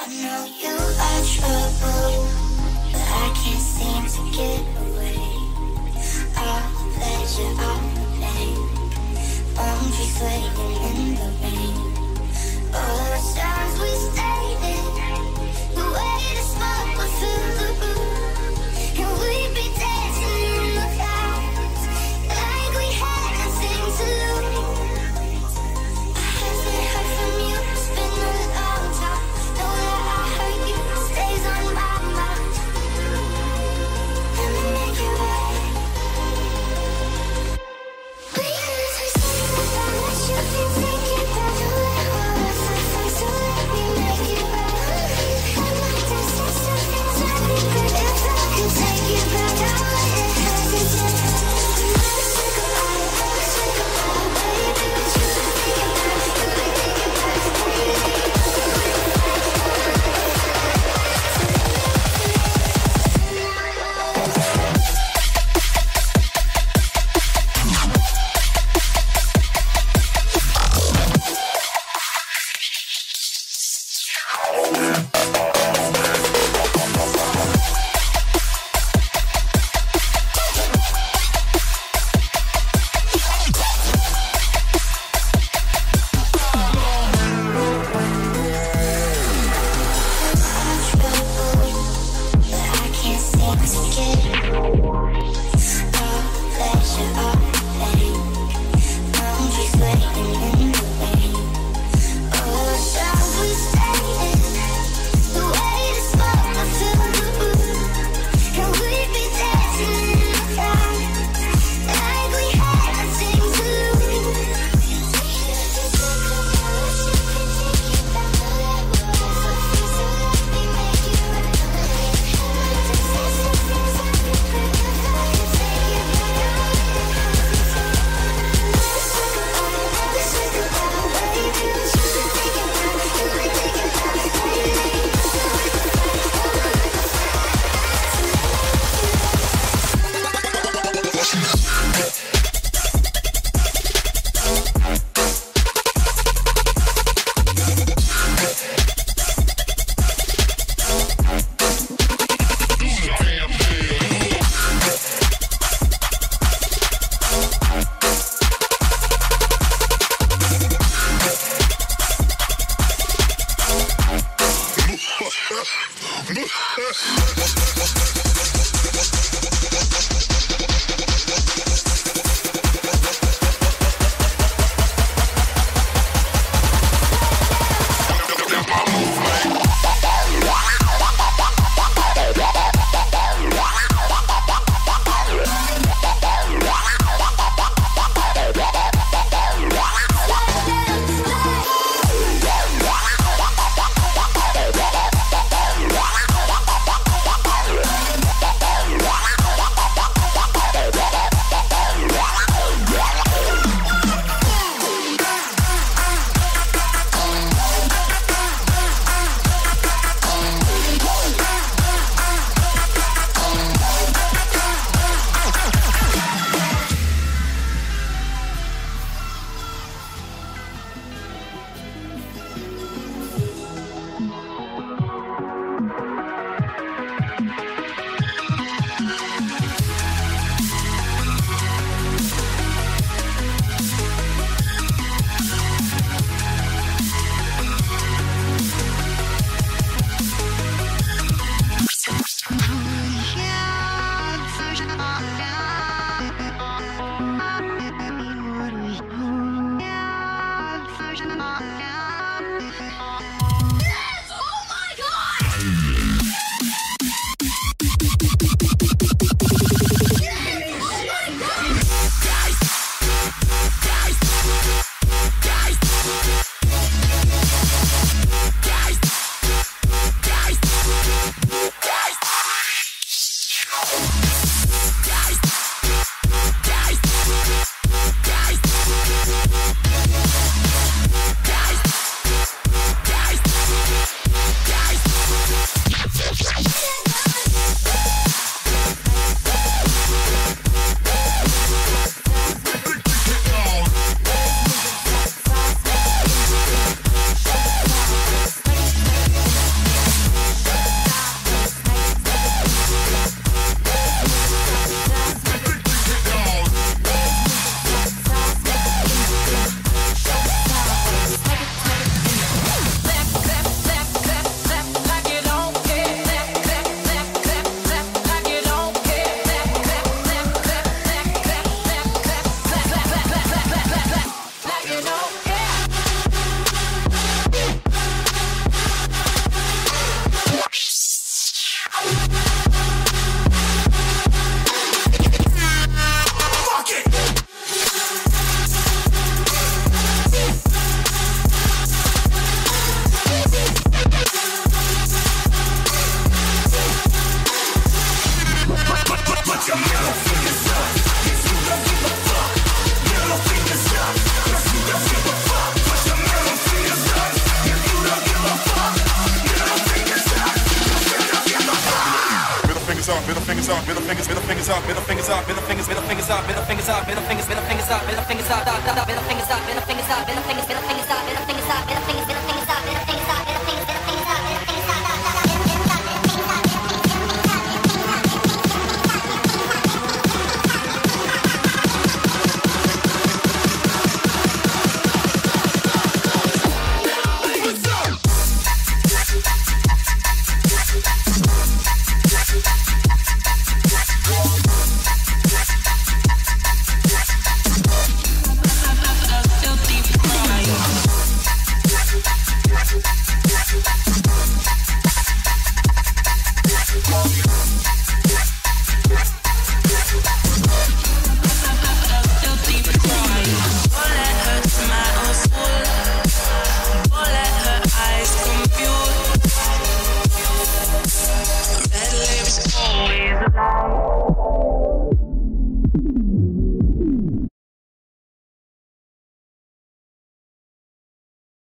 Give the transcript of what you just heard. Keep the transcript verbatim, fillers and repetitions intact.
I know you are trouble, but I can't seem to get away. All the pleasure, all the pain, palm trees swaying in the rain. All the times we stayed in, the way the smoke would fill the room, and we'd be dancing in the clouds like we had nothing to lose. I haven't heard from you, it's been a long time. Know that I hurt you, stays on my mind. Let me make it right. We used to say that I let you can take it back away. fingers up, middle fingers up, middle fingers, middle fingers up, middle fingers up, middle fingers, middle fingers up, middle fingers up, middle fingers, middle fingers up, middle fingers up, middle fingers up, middle fingers up, middle fingers up, middle fingers up, middle fingers, middle fingers up, middle fingers.